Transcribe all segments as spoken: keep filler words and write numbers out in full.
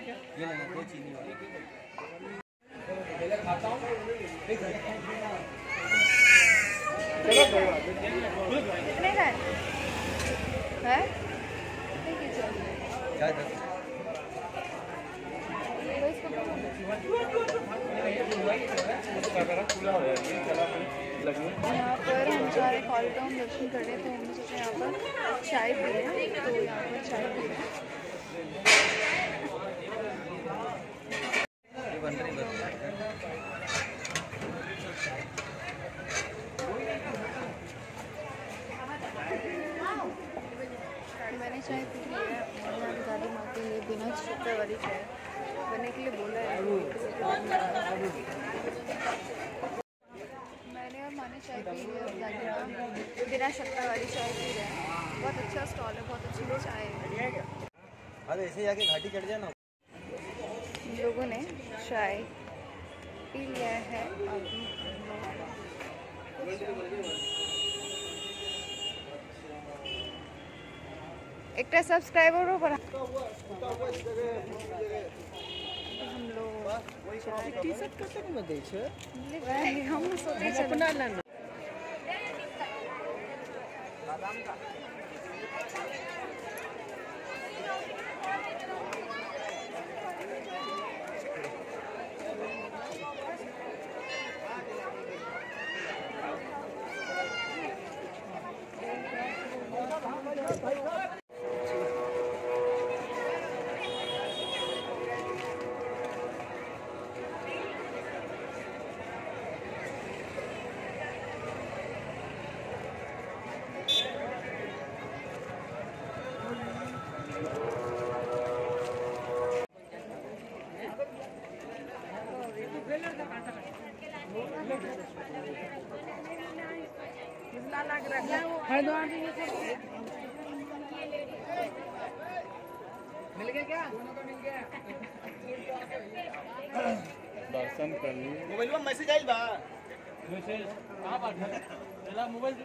ये लेना दो चीनी वाली। खाता हूँ कितने का है? क्या दस? यहाँ पर हम सारे कॉल टाउन दर्शन कर रहे थे, हमने सोचा यहाँ पर चाय पी रहे हैं, तो यहाँ पर चाय पी रहे हैं। मैंने चाय पी ली है और दादी माँ के लिए बिना शक्कर वाली चाय बनने के लिए बोला है। मैंने और माँ ने चाय पी ली है और दादी माँ बिना शक्कर वाली चाय पी रहे हैं। बहुत अच्छा स्टॉल है, बहुत अच्छी चाय है। अरे ऐसे जाके घाटी चढ़ जाना। हम लोगों ने चाय पी लिया है। एक सब्सक्राइबर पर हम लोग टी-शर्ट कतेक में दै छै? हम सोचे अपना लेना। मिल गया क्या? दर्शन कर ली। मोबाइल में मैसेज आई बा। मैसेज कहाँ बात है? चला मोबाइल।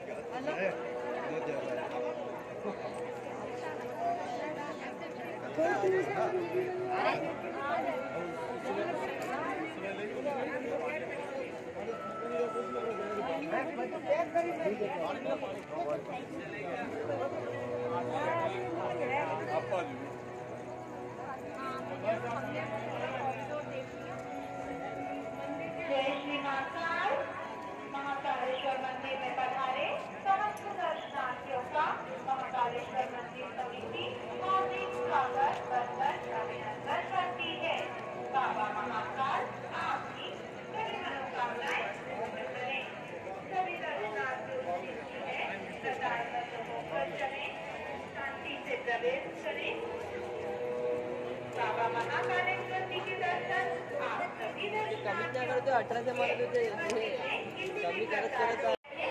जय श्री महाकाल। महाकालेश्वर मंदिर में पधारे समस्त दर्शनार्थियों का महाकालेश्वर मंदिर समिति हार्दिक स्वागत वंदन अभिनंदन करती है। बाबा महाकाल आपकी सभी मनोकामनाएं पूर्ण करें। सभी दर्शनार्थियों से है प्रदान होकर चले, शांति से प्रवेश करें। बाबा महाकालेश्वर जी के दर्शन आप सभी दर्शनार्थियों तो अठारह से मार देते कभी करत करत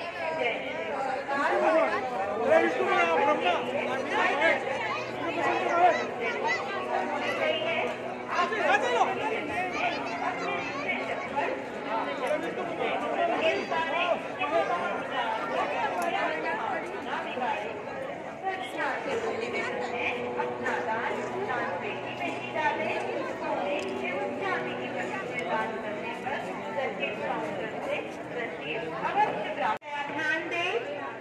अपना दान दान पेटी में ही डाले। सोने एवं चांदी की वस्तुएं दान करने पर प्रत्येक काउंटर से रसीद अवश्य प्राप्त। ध्यान दें,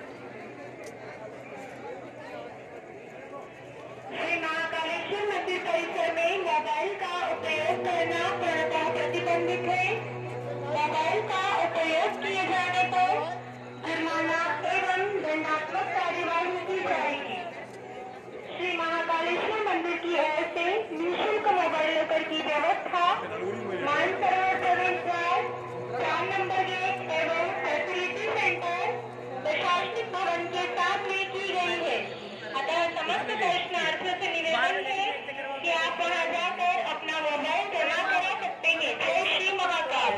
श्री महाकालेश्वर मंदिर परिसर में मोबाइल का उपयोग करना पूर्णतः प्रतिबंधित है। मोबाइल का उपयोग किए जाने पर जुर्माना एवं दंडात्मक कार्यवाही की जाएगी। श्री महाकालेश्वर मंदिर की ओर से निःशुल्क मोबाइल लोकर की व्यवस्था मानसरोवर प्रवेश द्वार, चार नंबर गेट एवं फैसिलिटी सेंटर प्रशासनिक भवन के साथ में की गई है। अतः समस्त दर्शनार्थियों से निवेदन है कि आप वहां जाकर अपना मोबाइल जमा करा सकते हैं। जय श्री महाकाल।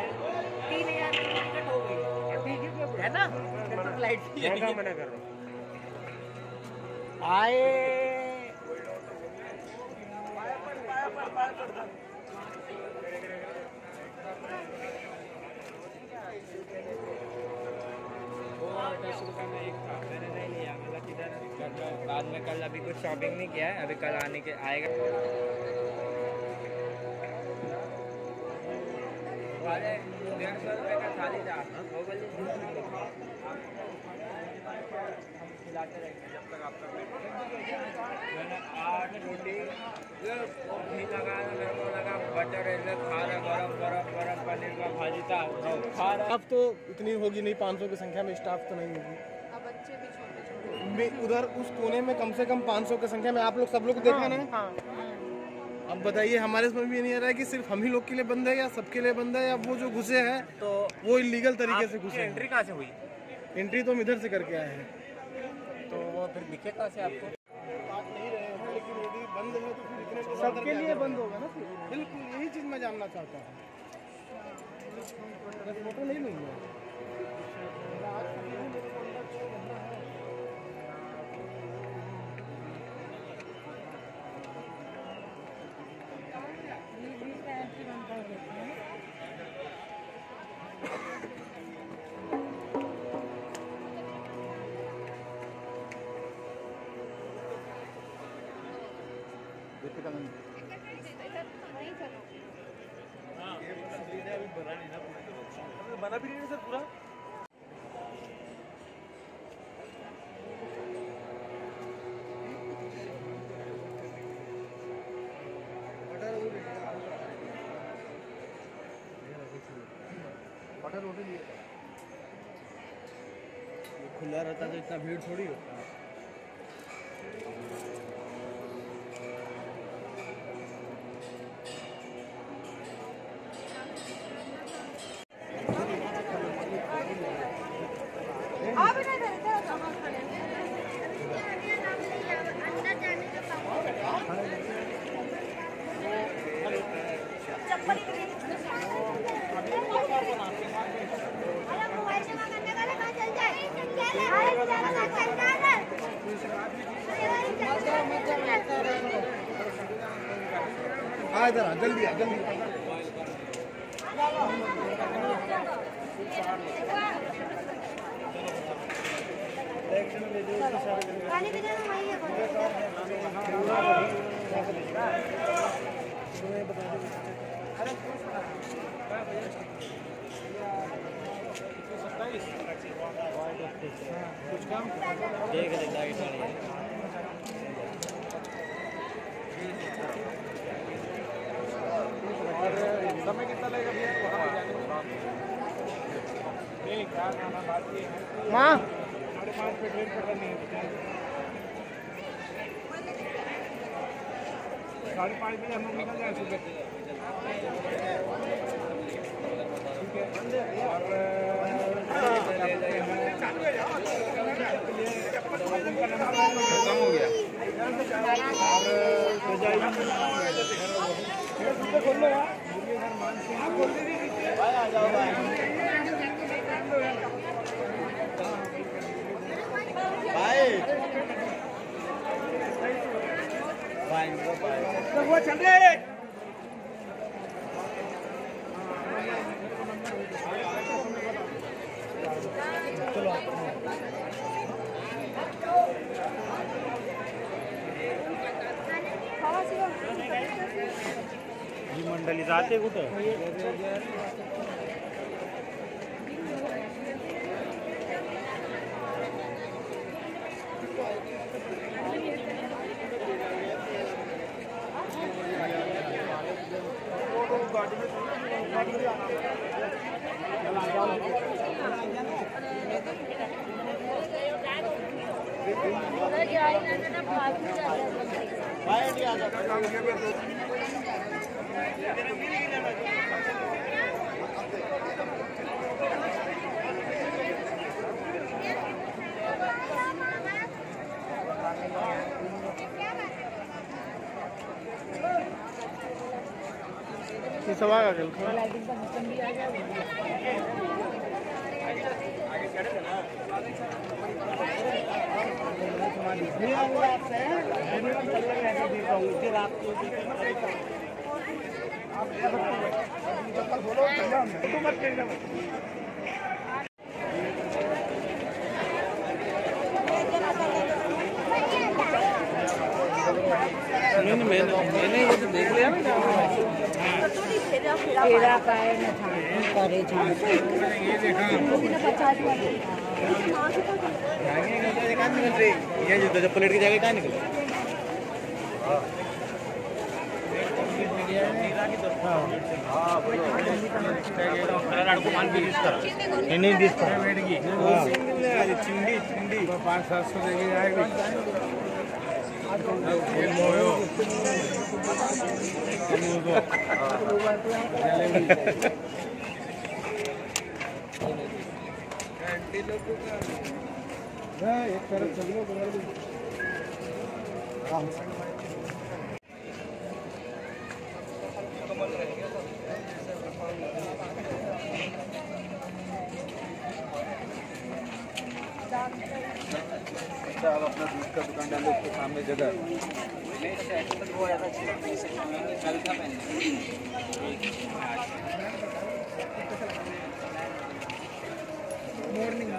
है ना? लाइट मना कर रहा आए दस रुपये में एक था, मैंने नहीं लिया। मतलब किधर बाद में कल अभी कुछ शॉपिंग नहीं किया है, अभी कल आने के आएगा। खाले डेढ़ सौ रुपये का थाली था वो बोले खिलाते रहेंगे जब तक आपका पेट मैंने आठ रोटी घी लगा मेरे को लगा बटर ऐसे खा रहे गरम गरम गरम पनीर का भाजी था खा रहा। स्टाफ तो इतनी होगी नहीं, पाँच सौ की संख्या में स्टाफ तो नहीं होगी। अब बच्चे भी छोटे छोटे। मैं उधर उस कोने में कम से कम पाँच सौ की संख्या में आप लोग सब लोग देखा ना। अब बताइए हमारे समझ में नहीं आ रहा है कि सिर्फ हम ही लोग के लिए बंद है या सबके लिए बंद है, या वो जो घुसे हैं तो वो इलीगल तरीके से घुसे। एंट्री कहाँ से हुई? एंट्री तो हम इधर से करके आए हैं। तो वो फिर दिखे कहाँ से आपको? आप नहीं रहे हैं लेकिन यदि बंद है तो फिर इतने सबके लिए बंद होगा ना। बिल्कुल यही चीज़ मैं जानना चाहता हूँ। फोटो नहीं लूँगा। बना भी नहीं सर पूरा। खुला रहता तो इतना भीड़ थोड़ी होता। हाँ इधर आ जल्दी आ जल्दी। पानी पीने में वही है। कुछ काम देख लेता है साड़ी और समय कितना लगेगा भैया वहाँ पे जाने में? नहीं क्या खाना बात ये है माँ साढ़े पाँच पे ट्रेन पकड़नी है। साढ़े पाँच बजे हम लोग निकल जाए सुबह। ठीक है और खत्म हो गया खोल लो यार। भाई आ जाओ भाई। भाई भाई वो चल रहे चलो जी मंडळी जाते कुठं? भाई आ जाओ। ये सब आ गया कल नहीं मैं मैंने ये तो देख लिया ना तेरा पाए न था करे झाड़ ये देखा कहाँ निकल रही ये जो जब प्लेट की जगह कहाँ निकल नहीं दिस चिंडी चिंडी पाँच सात सौ देगी जाएगी एक तरफ चल लो आराम से आप अपना दूध का दुकान डालो उसके सामने जगह वो ऐसा कल था मैंने मॉर्निंग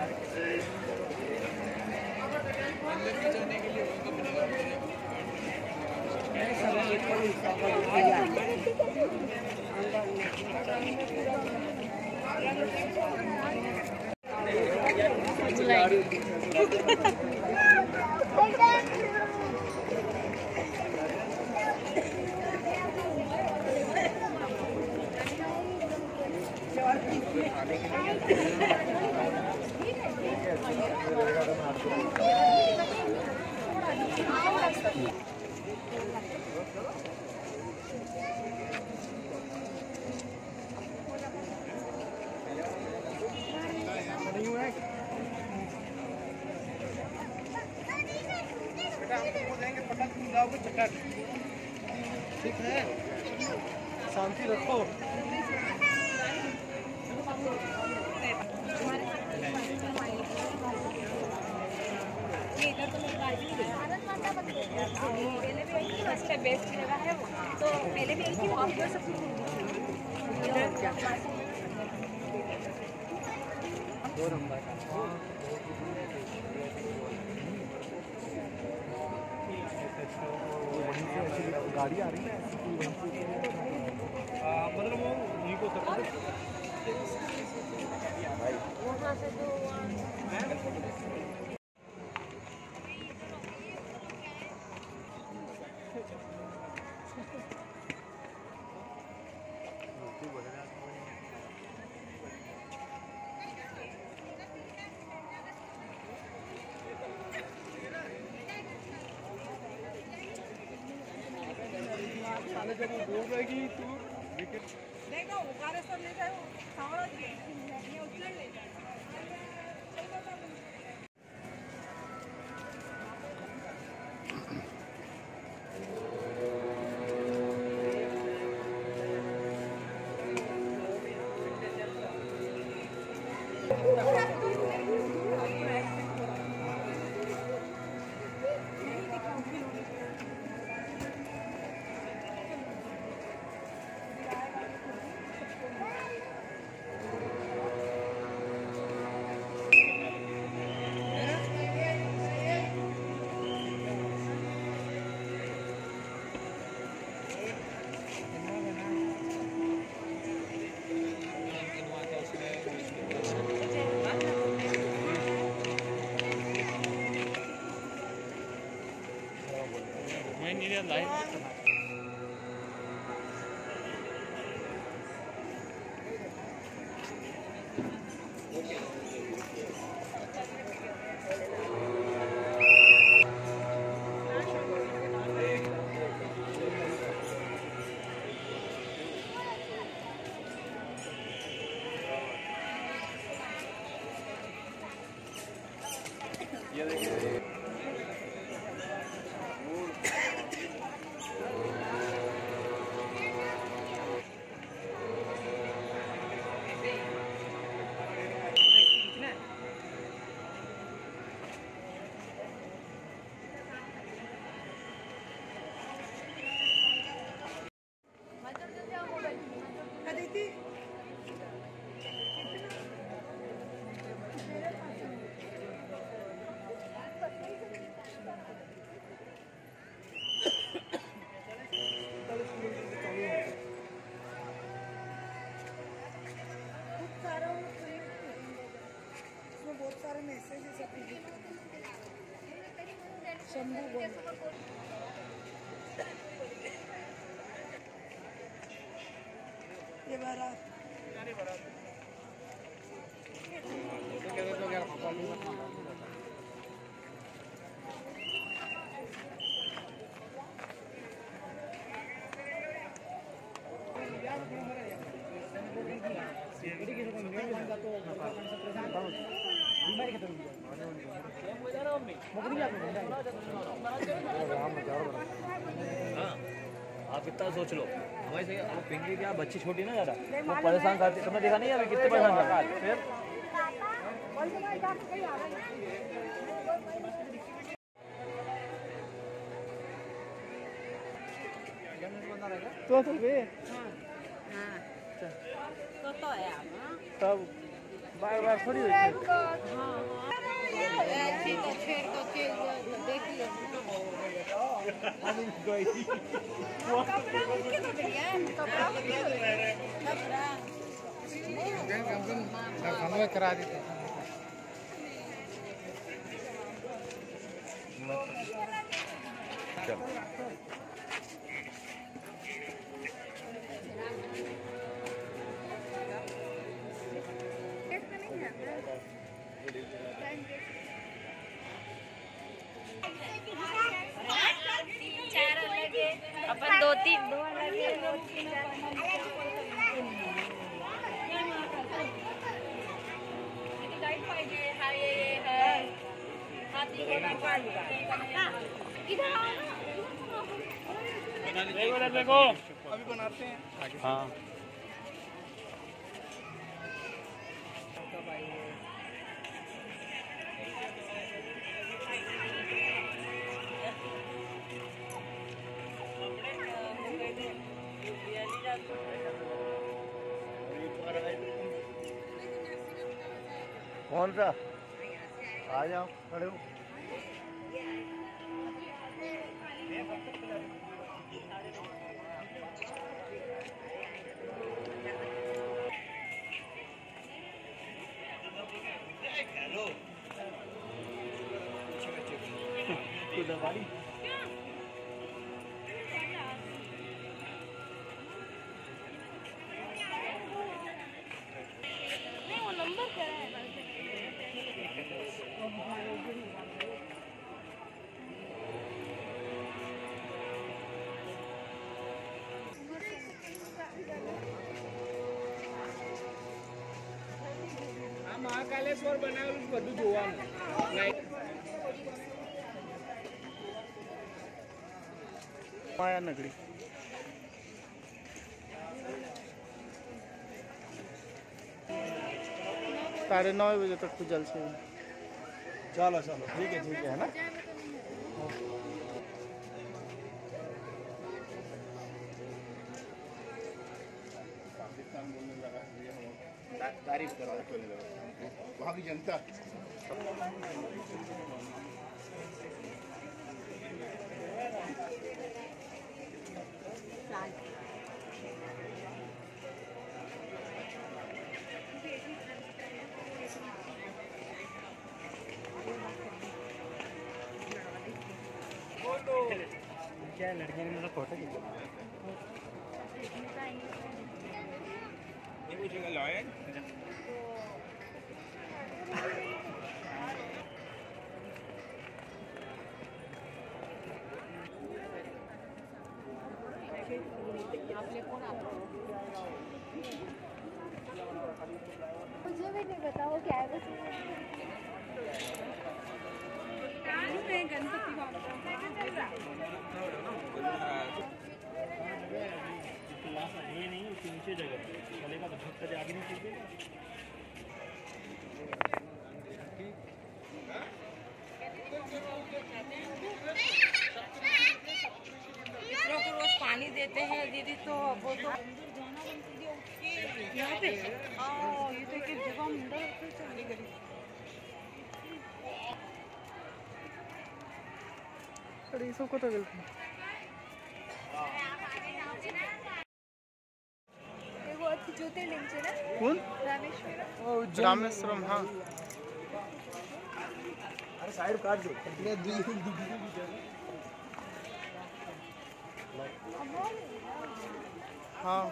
ठीक है शांति रखो बेस्ट जगह है वो तो पहले भी एक ही वॉक कर सकती हूँ गाड़ी आ रही है मतलब वो नहीं को सकते वहाँ से तो देखो उगारे सर ले जाओ सावड़ा जी ये उछल ले जाओ शंभू बोल ये बारा आप इतना सोच लो हमारे से वो पिंकी क्या बच्ची छोटी ना ज़्यादा वो परेशान करती तुमने देखा नहीं अभी कितने परेशान कर फिर तो तो वे तो तो है आप तब बार बार थोड़ी होती है। ऐसी तो छेड़ तो छेड़ देख लो कपड़ा मुझे तो बढ़िया है कपड़ा मुझे तो कपड़ा हम लोग करा देते हैं। अपन दो तीन दो अलग अभी बनाते हैं। हाँ कौन सा आ जाओ खड़े हो महाकालेश्वर बनावेલું બધું જોવાનું माया नगरी साढ़े नौ बजे तक खुजल से। चलो चलो ठीक है ठीक है ना। तारीफ करो वहाँ की जनता क्या लड़के ने मतलब फोटो खींचा ये पूछेगा लॉयर मुझे भी नहीं पता वो क्या है बस गणपति ये नहीं उसके नीचे जगह चलेगा तो छत पे आगे नहीं चलेगा इसको तो रोज पानी देते हैं दीदी तो वो तो यहाँ पे हाँ ये तो एक जगह अंदर चली गई अरे ये सब को तो गलती वो अच्छी ज्योतिर्लिंग है ना कौन रामेश्वरम रामेश्वरम हाँ साइड काट दो। हाँ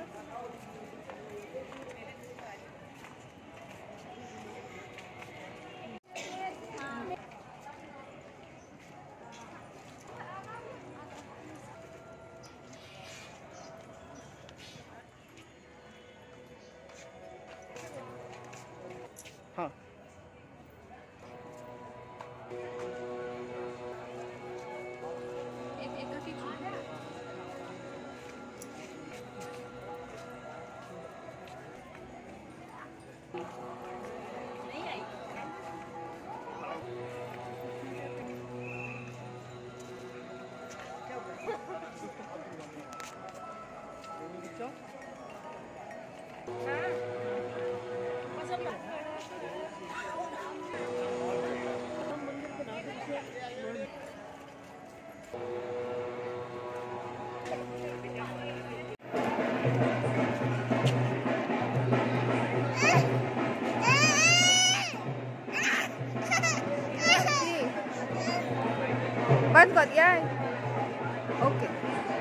हाँ बंद कर दिया है। ओके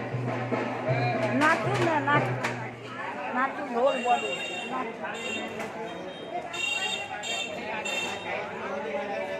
नाचू ना नाच नाचू ढोल बोलो